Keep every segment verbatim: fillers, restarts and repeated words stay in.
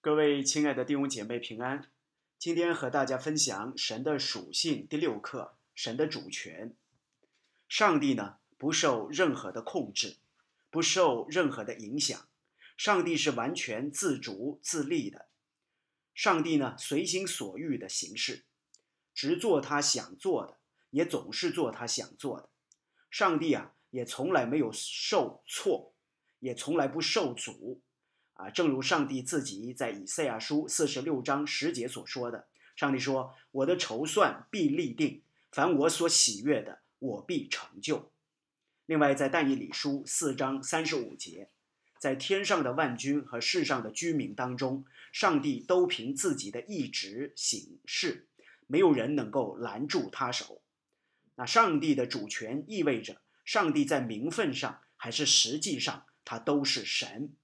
各位亲爱的弟兄姐妹平安，今天和大家分享神的属性第六课，神的主权。上帝呢，不受任何的控制，不受任何的影响，上帝是完全自主自立的。上帝呢，随心所欲的行事，只做他想做的，也总是做他想做的。上帝啊，也从来没有受挫，也从来不受阻。啊，正如上帝自己在以赛亚书四十六章十节所说的，上帝说：“我的筹算必立定，凡我所喜悦的，我必成就。”另外，在但以理书四章三十五节，在天上的万军和世上的居民当中，上帝都凭自己的意志行事，没有人能够拦住他手。那上帝的主权意味着，上帝在名分上还是实际上，他都是神。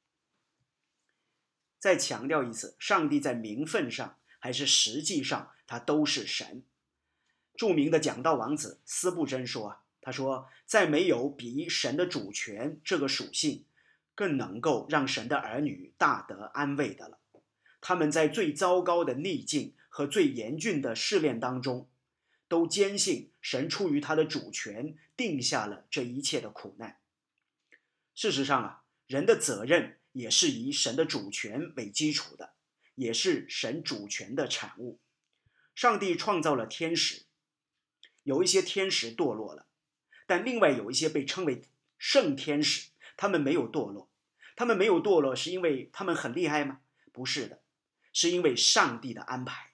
再强调一次，上帝在名分上还是实际上，他都是神。著名的讲道王子司布真说，他说，再没有比神的主权这个属性更能够让神的儿女大得安慰的了。他们在最糟糕的逆境和最严峻的试炼当中，都坚信神出于他的主权定下了这一切的苦难。事实上啊，人的责任也是以神的主权为基础的，也是神主权的产物。上帝创造了天使，有一些天使堕落了，但另外有一些被称为圣天使，他们没有堕落。他们没有堕落是因为他们很厉害吗？不是的，是因为上帝的安排。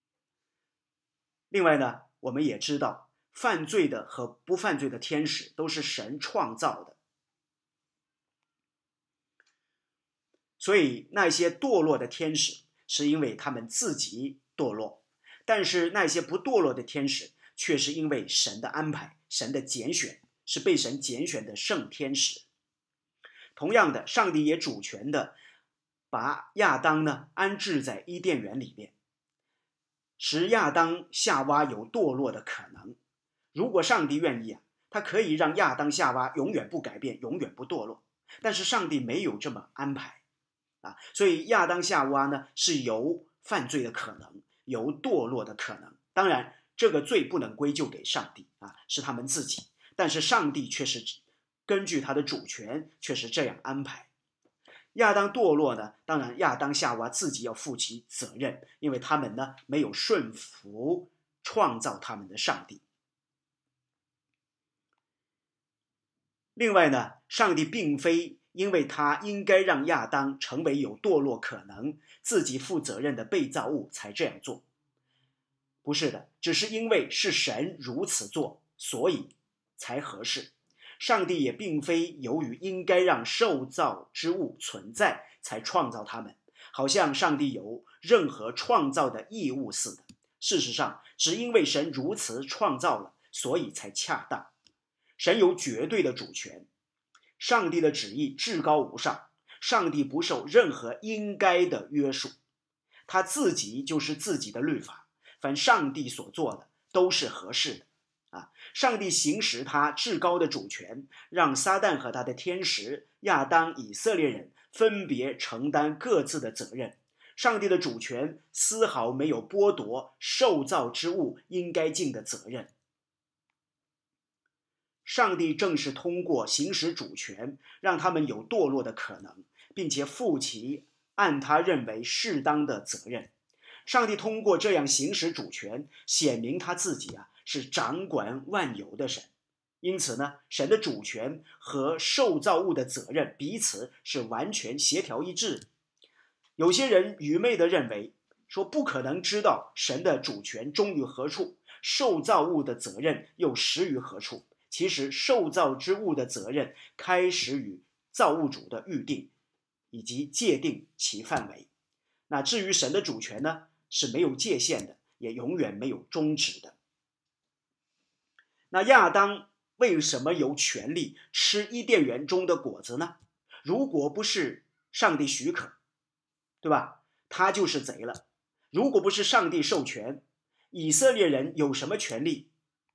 另外呢，我们也知道，犯罪的和不犯罪的天使都是神创造的。所以那些堕落的天使是因为他们自己堕落，但是那些不堕落的天使却是因为神的安排，神的拣选，是被神拣选的圣天使。同样的，上帝也主权的把亚当呢安置在伊甸园里面，使亚当夏娃有堕落的可能。如果上帝愿意啊，他可以让亚当夏娃永远不改变，永远不堕落，但是上帝没有这么安排。啊，所以亚当夏娃呢是有犯罪的可能，有堕落的可能。当然，这个罪不能归咎给上帝啊，是他们自己。但是上帝却是根据他的主权，却是这样安排。亚当堕落呢，当然亚当夏娃自己要负起责任，因为他们呢没有顺服创造他们的上帝。另外呢，上帝并非因为他应该让亚当成为有堕落可能、自己负责任的被造物才这样做。不是的，只是因为是神如此做，所以才合适。上帝也并非由于应该让受造之物存在才创造他们，好像上帝有任何创造的义务似的。事实上，只因为神如此创造了，所以才恰当。神有绝对的主权，上帝的旨意至高无上，上帝不受任何应该的约束，他自己就是自己的律法，凡上帝所做的都是合适的。啊，上帝行使他至高的主权，让撒旦和他的天使亚当、以色列人分别承担各自的责任。上帝的主权丝毫没有剥夺受造之物应该尽的责任。上帝正是通过行使主权，让他们有堕落的可能，并且负起按他认为适当的责任。上帝通过这样行使主权，显明他自己啊是掌管万有的神。因此呢，神的主权和受造物的责任彼此是完全协调一致的。有些人愚昧地认为，说不可能知道神的主权终于何处，受造物的责任又始于何处。其实受造之物的责任开始于造物主的预定以及界定其范围。那至于神的主权呢，是没有界限的，也永远没有终止的。那亚当为什么有权利吃伊甸园中的果子呢？如果不是上帝许可，对吧？他就是贼了。如果不是上帝授权，以色列人有什么权利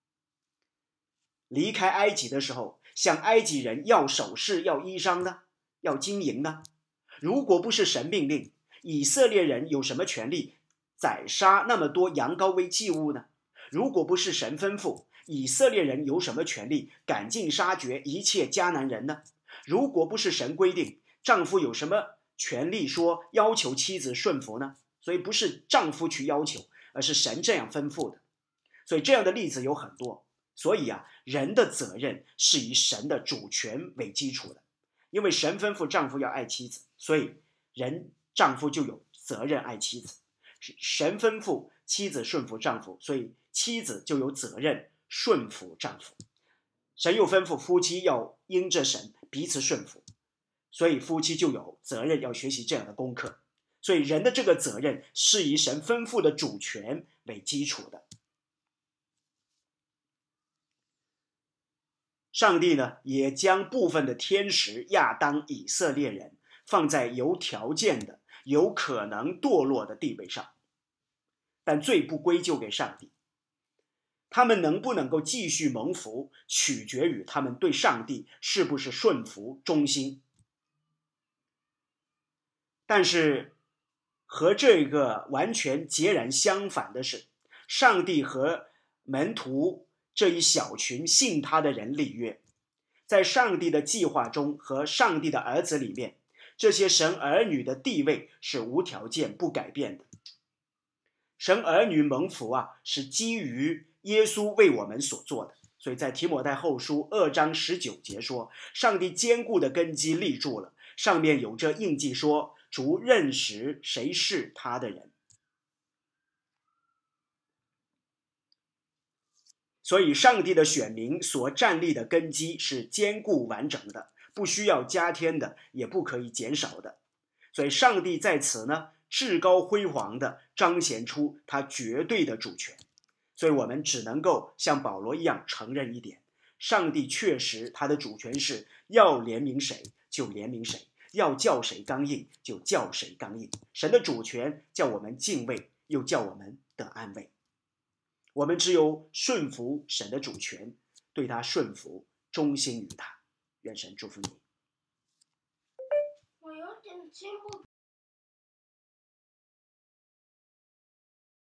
离开埃及的时候向埃及人要首饰、要衣裳呢？要金银呢？如果不是神命令， 以色列人有什么权利宰杀那么多羊羔为祭物呢？如果不是神吩咐，以色列人有什么权利赶尽杀绝一切迦南人呢？如果不是神规定，丈夫有什么权利说要求妻子顺服呢？所以不是丈夫去要求，而是神这样吩咐的。所以这样的例子有很多。所以啊，人的责任是以神的主权为基础的。因为神吩咐丈夫要爱妻子，所以人丈夫就有责任爱妻子。神吩咐妻子顺服丈夫，所以妻子就有责任顺服丈夫。神又吩咐夫妻要因着神彼此顺服，所以夫妻就有责任要学习这样的功课。所以人的这个责任是以神吩咐的主权为基础的。上帝呢，也将部分的天使亚当、以色列人放在有条件的、有可能堕落的地位上，但罪不归咎给上帝。他们能不能够继续蒙福，取决于他们对上帝是不是顺服、忠心。但是和这个完全截然相反的是，上帝和门徒这一小群信他的人立约，在上帝的计划中和上帝的儿子里面，这些神儿女的地位是无条件不改变的。神儿女蒙福啊，是基于耶稣为我们所做的。所以在提摩太后书二章十九节说，上帝坚固的根基立住了，上面有这印记说，主认识谁是他的人。所以上帝的选民所站立的根基是坚固完整的，不需要加添的，也不可以减少的。所以上帝在此呢，至高辉煌地彰显出他绝对的主权。所以我们只能够像保罗一样承认一点，上帝确实他的主权是要怜悯谁就怜悯谁，要叫谁刚硬就叫谁刚硬。神的主权叫我们敬畏，又叫我们得安慰。我们只有顺服神的主权，对他顺服，忠心于他。愿神祝福你。我有点听不